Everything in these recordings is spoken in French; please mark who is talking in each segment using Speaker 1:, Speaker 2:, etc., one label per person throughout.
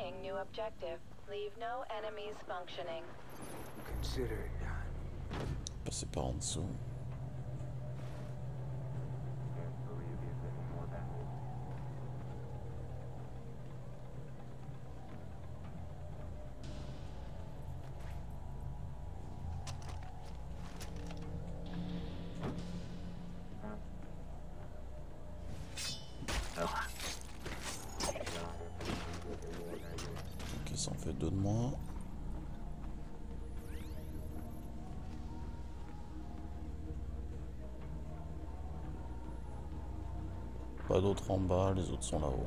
Speaker 1: Trying new objective. Leave no enemies functioning.
Speaker 2: Consider it done.
Speaker 3: Passer par en dessous. Ok, ça en fait 2 de moins. Pas d'autres en bas, les autres sont là-haut.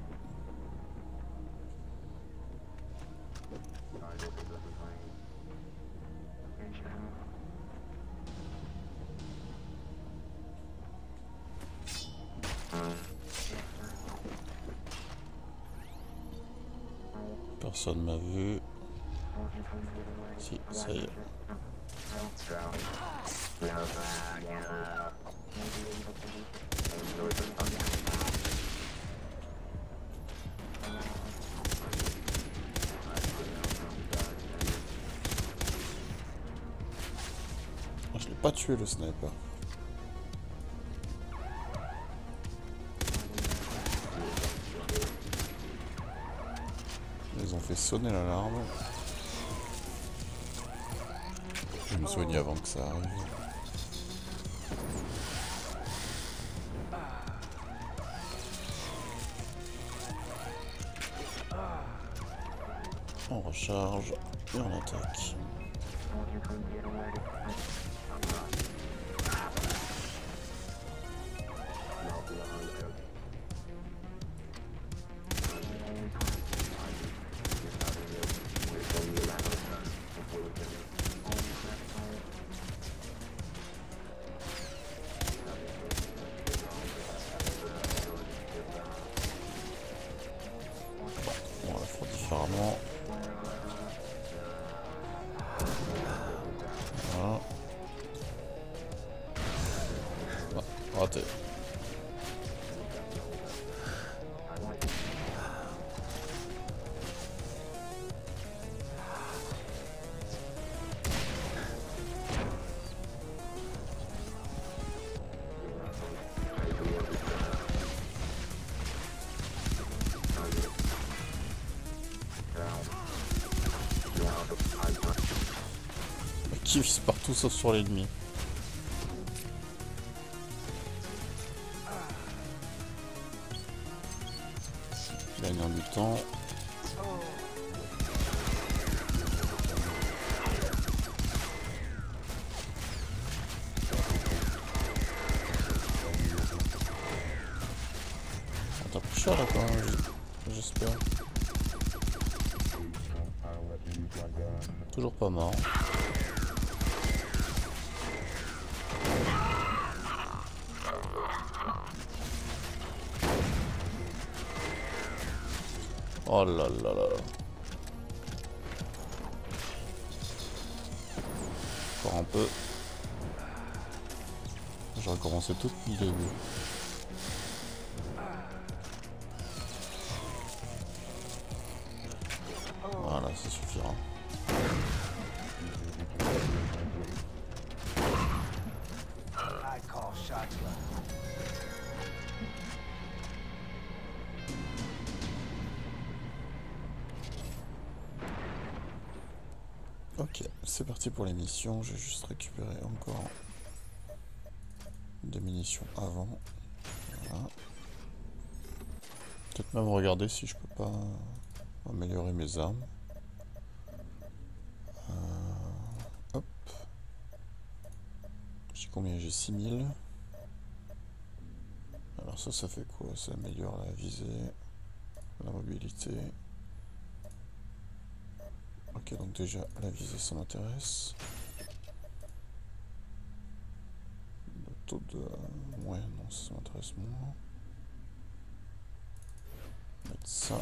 Speaker 3: Personne m'a vu. Si, ça y est. Je l'ai pas tué le sniper. Ils ont fait sonner l'alarme. Je vais me soigner avant que ça arrive. On recharge et on attaque. On va la faire différemment. Voilà. Ah, raté. Qui vise partout sauf sur l'ennemi. Gagnant du temps. On t'a plus cher là quand même, j'espère. Toujours pas mort. Oh là là là. Encore un peu. J'ai recommencé tout depuis le début. Voilà, ça suffira. Ok, c'est parti pour les missions. J'ai juste récupéré encore des munitions avant. Voilà. Peut-être même regarder si je peux pas améliorer mes armes. Hop. J'ai combien? J'ai 6000. Alors ça fait quoi? Ça améliore la visée, la mobilité. Ok, donc déjà la visée ça m'intéresse. Le taux de... ouais, non, ça m'intéresse moins. Mettre ça.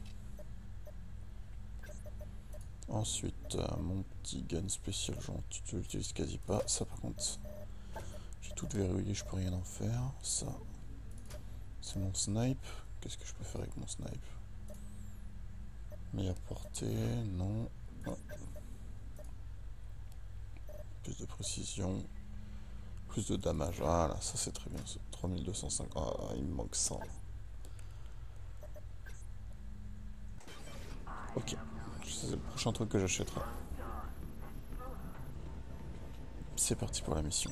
Speaker 3: Ensuite, mon petit gun spécial, je l'utilise quasi pas. Ça par contre, j'ai tout verrouillé, je peux rien en faire. Ça, c'est mon snipe. Qu'est-ce que je peux faire avec mon snipe? Meilleure portée, non. Ouais. Plus de précision. Plus de damage. Voilà, ça c'est très bien. 3250. Ah, il me manque 100. Ok. C'est le prochain truc que j'achèterai. C'est parti pour la mission.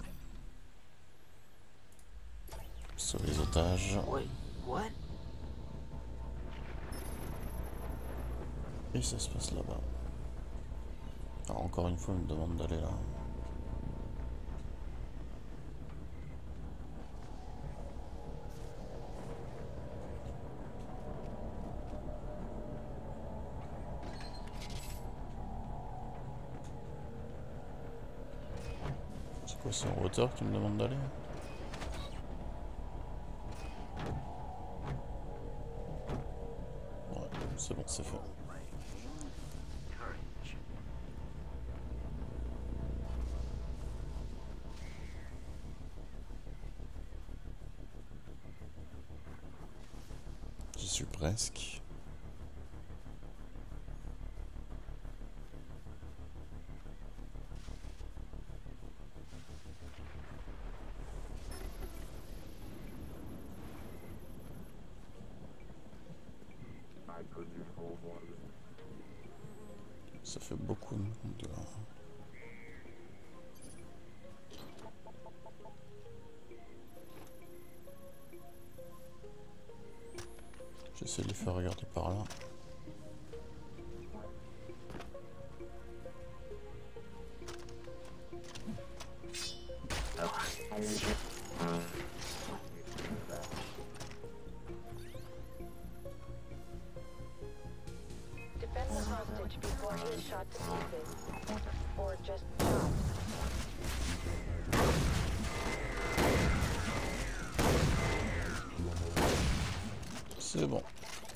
Speaker 3: Sauver les otages. Et ça se passe là-bas. Alors encore une fois, il me demande d'aller là. C'est quoi, c'est en hauteur qui me demande d'aller? Ouais, c'est bon, c'est fait. J'y suis presque. Ça fait beaucoup de monde là. J'essaie de les faire regarder par là.
Speaker 1: Defend the hostage before he is shot to pieces. Or just shot.
Speaker 3: C'est bon.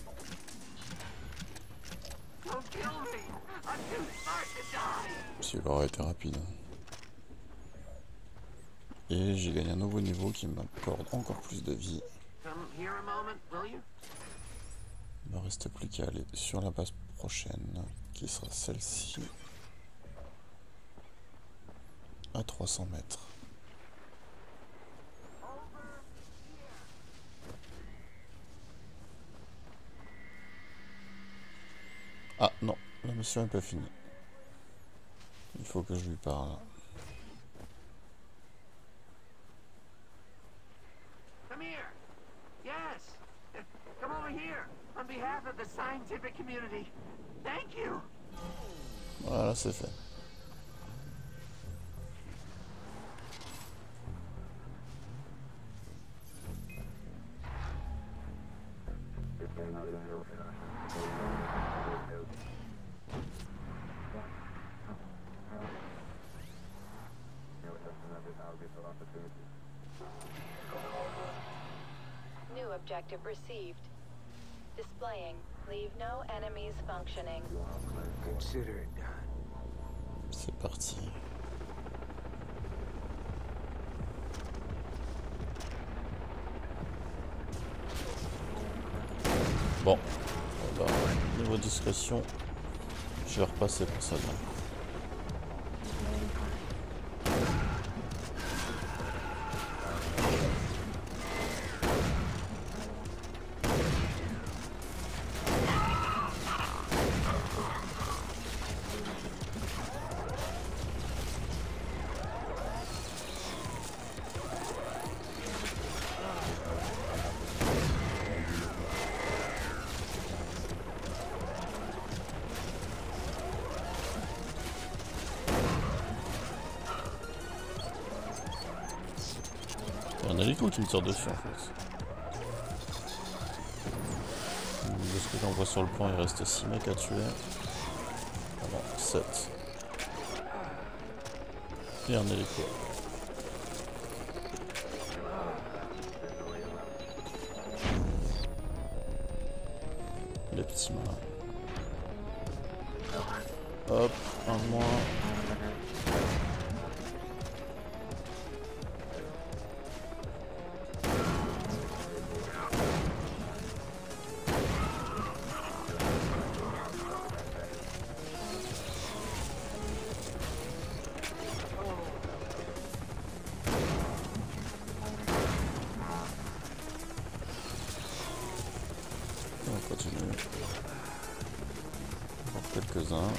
Speaker 3: Celui-là aurait été rapide. Et j'ai gagné un nouveau niveau qui m'accorde encore plus de vie. Il ne me reste plus qu'à aller sur la base prochaine, qui sera celle-ci, à 300 mètres. Ah non, la mission n'est pas finie. Il faut que je lui parle.
Speaker 4: Come here. Yes. Come over here. On behalf of the scientific community. Thank you.
Speaker 3: Voilà, c'est fait.
Speaker 1: New objective received. Displaying. Leave no enemies functioning.
Speaker 2: Consider it done.
Speaker 3: C'est parti. Bon, bah, niveau discrétion, je vais repasser pour ça. Il y a un hélico qui me tire dessus en fait. De ce que j'en vois sur le plan, il reste 6 mecs à tuer. Ah non, 7. Et un hélico. Les petits malins. Hop, un de moins. continue. Encore quelques-uns.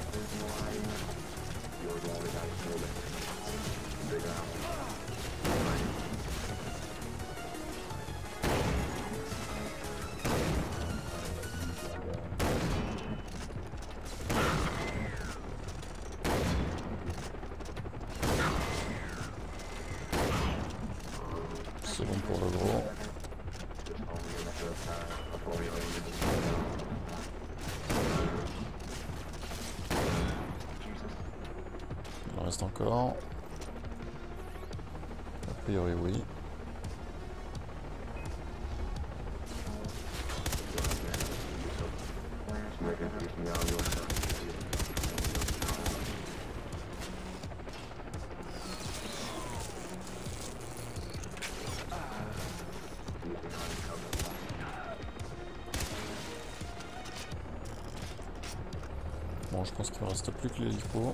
Speaker 3: C'est bon pour le gros. Il en reste encore. A priori oui. Bon, je pense qu'il ne reste plus que l'hélico.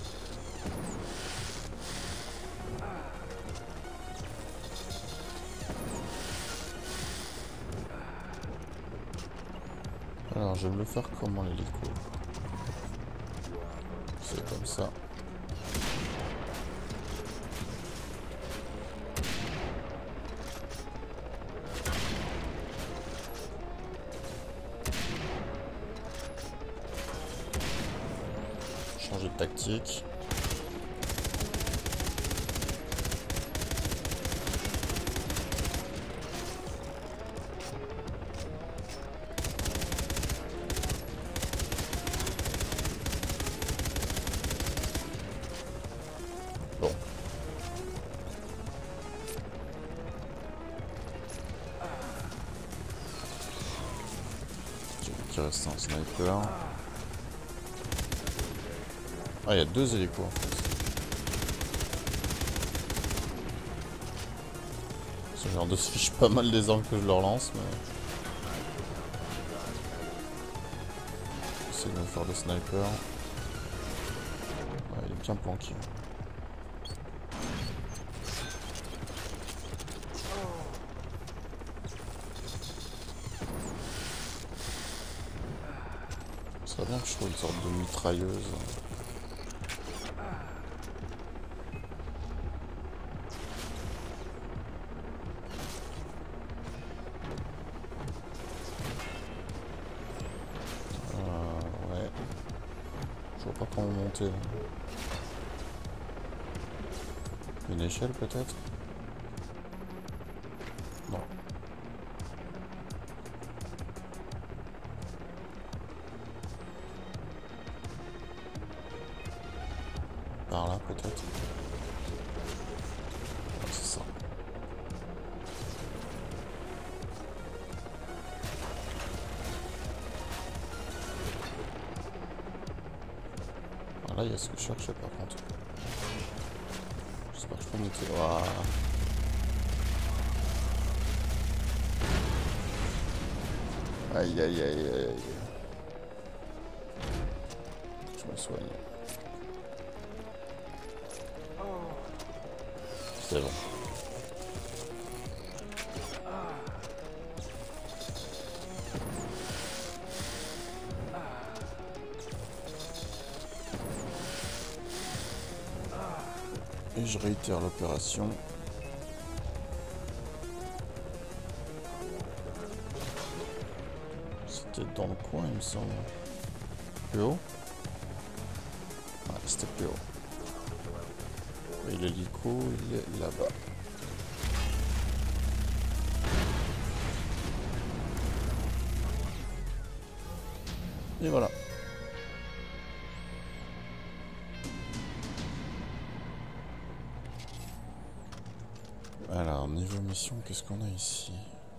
Speaker 3: Alors, je vais me le faire comment l'hélico? C'est comme ça. Changer de tactique. Bon. J'ai vu qu'il reste un sniper. Ah, il y a deux hélicos en fait. Ce genre de se fiche pas mal des armes que je leur lance, mais... J'essaie de me faire le sniper. Ouais, il est bien planqué. Ce serait bien que je trouve une sorte de mitrailleuse. Ouais. Je vois pas comment monter. Là. Une échelle peut-être? Non. Par là peut-être? Ouais, c'est ça. Ah, là il y a ce que je cherchais par contre. J'espère que je peux monter. Voilà. Aïe aïe aïe aïe aïe. Je me soigne. C'est bon. Et je réitère l'opération. C'était dans le coin, il me semble. Plus haut? Ouais, c'était plus haut. Et l'hélico, il est là-bas. Et voilà. Alors, niveau mission, qu'est-ce qu'on a ici?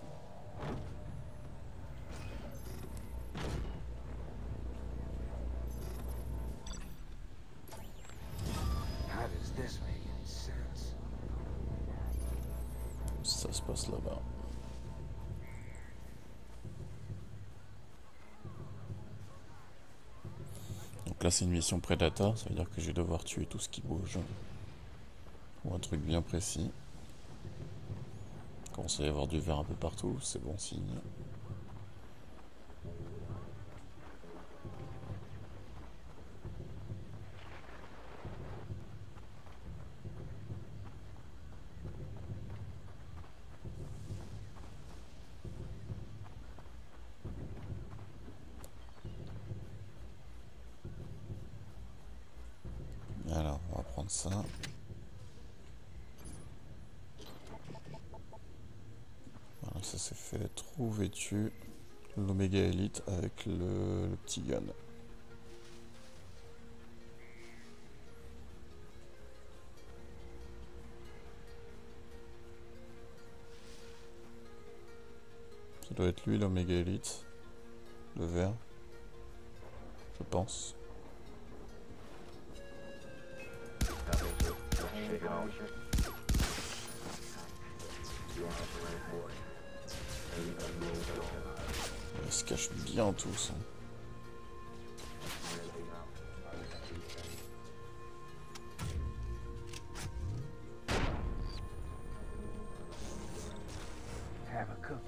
Speaker 2: How does this make any sense?
Speaker 3: Ça se passe là-bas. Donc là, c'est une mission Predator, ça veut dire que je vais devoir tuer tout ce qui bouge. Ou un truc bien précis. Il commence à y avoir du vert un peu partout, c'est bon signe. ça. Voilà, ça c'est fait. Trouve et tue l'Omega Elite avec le petit gun. Ça doit être lui l'Omega Elite. Le vert. Je pense. Ils se cachent bien tous. Hein.
Speaker 2: Have a cookie.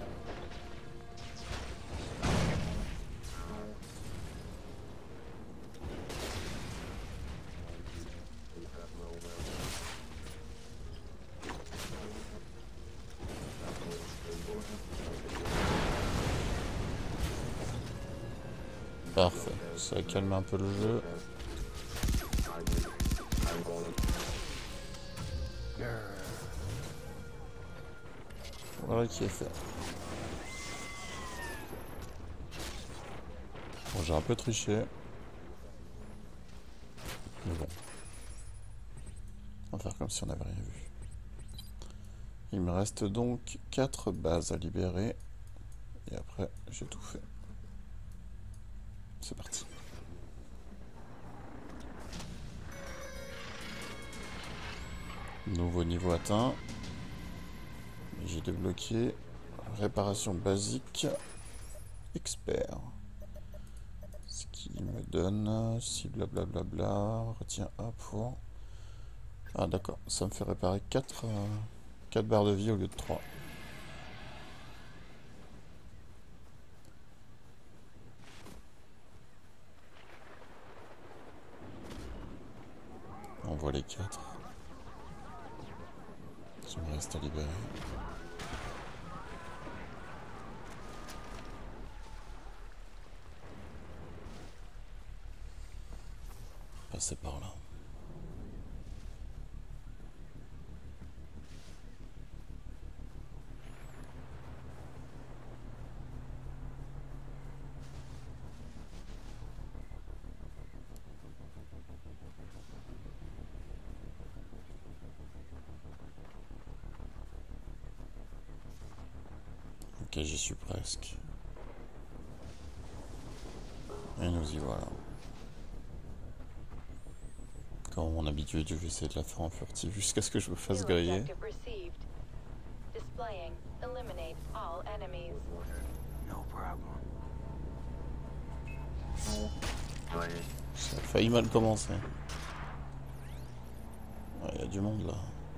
Speaker 3: Parfait, ça calme un peu le jeu. Voilà qui est fait. Bon, j'ai un peu triché. Mais bon. On va faire comme si on n'avait rien vu. Il me reste donc 4 bases à libérer. Et après, j'ai tout fait. C'est parti. Nouveau niveau atteint. J'ai débloqué réparation basique expert. Ce qui me donne si blablabla. Retiens A pour. Ah d'accord, ça me fait réparer 4 barres de vie au lieu de 3. On voit les 4. Il me reste à libérer. Passer par là. Ok, j'y suis presque. Et nous y voilà. Comme mon habitude, je vais essayer de la faire en furtif jusqu'à ce que je me fasse griller.
Speaker 2: No problem.
Speaker 3: Ça a failli mal commencer. Il y a du monde là.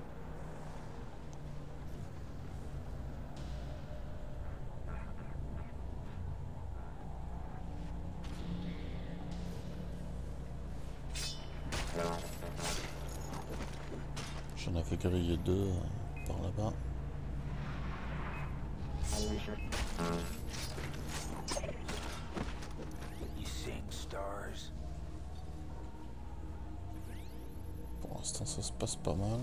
Speaker 3: J'en avais grillé 2 par là-bas.
Speaker 2: You sing stars.
Speaker 3: Pour l'instant, ça se passe pas mal.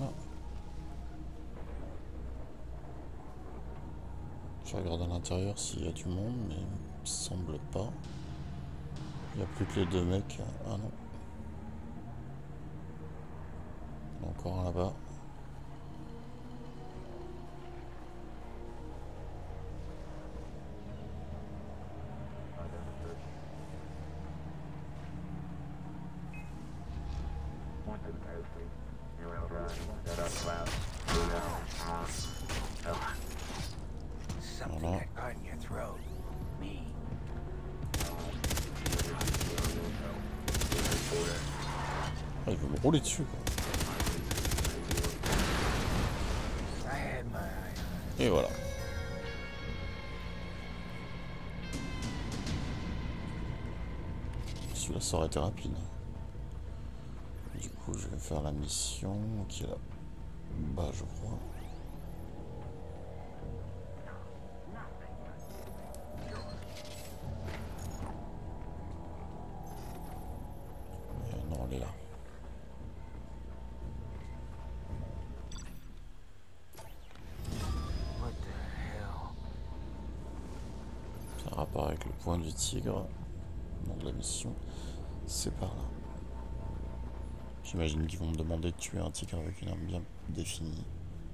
Speaker 3: Je regarde à l'intérieur s'il y a du monde, mais il me semble pas. Il n'y a plus que les 2 mecs. Ah non. Encore un là-bas.
Speaker 2: Something
Speaker 3: Voilà.
Speaker 2: that caught in your throat. Me.
Speaker 3: Ah, il veut me rouler dessus quoi.
Speaker 2: I had my eye on it.
Speaker 3: Et voilà. Celui-là, ça aurait été rapide. Du coup, je vais faire la mission qui est là-bas, je crois. Non, elle est là. repart avec le point du tigre. Nom de la mission, c'est par là. J'imagine qu'ils vont me demander de tuer un tigre avec une arme bien définie.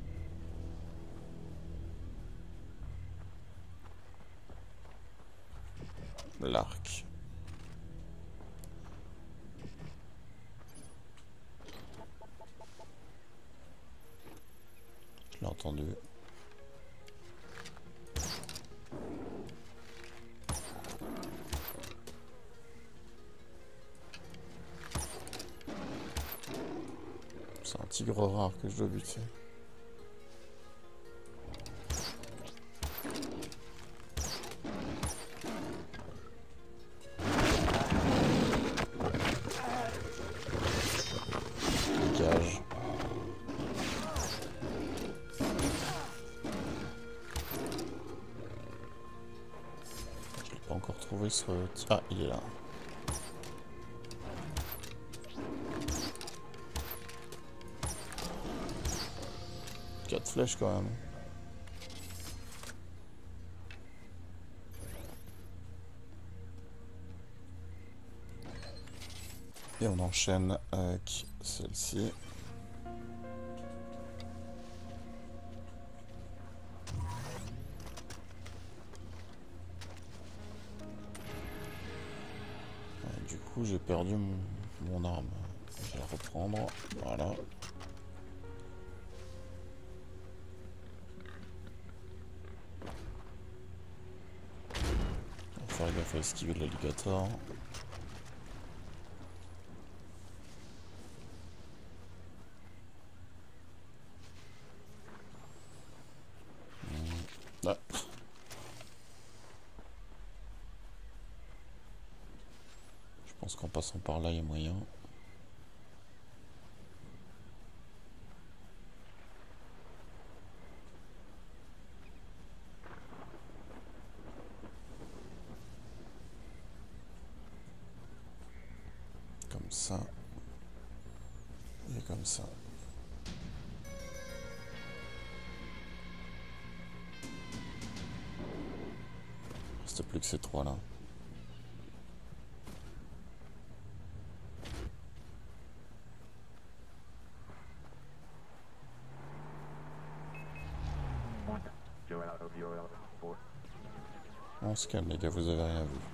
Speaker 3: L'arc. Je l'ai entendu. C'est un tigre rare que je dois buter. Dégage. Je l'ai pas encore trouvé ce... Ah, il est là. 4 flèches quand même. Et on enchaîne avec celle-ci. Du coup, j'ai perdu mon arme. Je vais la reprendre. Voilà. Faire gaffe à esquiver de l'alligator. Ah. Je pense qu'en passant par là, il y a moyen. Comme ça. Et comme ça. Il reste plus que ces trois là. On se calme les gars, vous avez rien vu.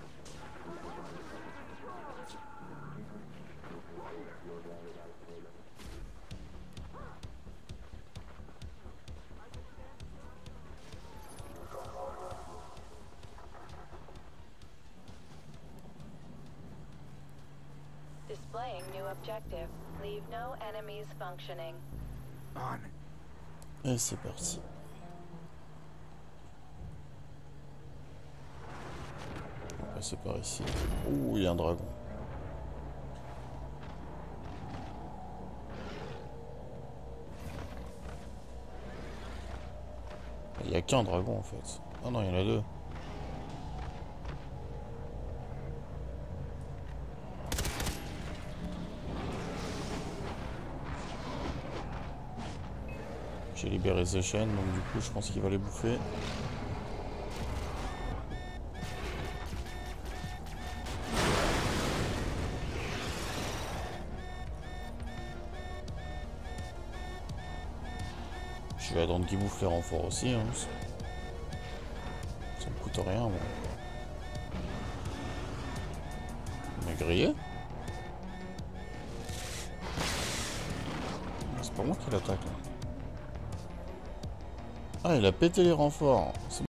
Speaker 1: Displaying new objective. Leave no enemies functioning.
Speaker 2: On.
Speaker 3: Et c'est parti. On va passer par ici. Ouh, il y a un dragon. Il n'y a qu'un dragon en fait. Ah non, il y en a deux. J'ai libéré ces chaînes, donc du coup je pense qu'il va les bouffer. Je vais attendre qu'il bouffe les renforts aussi. Hein. Ça me coûte rien. Moi. On est grillé. C'est pas moi qui l'attaque là. Ah, il a pété les renforts.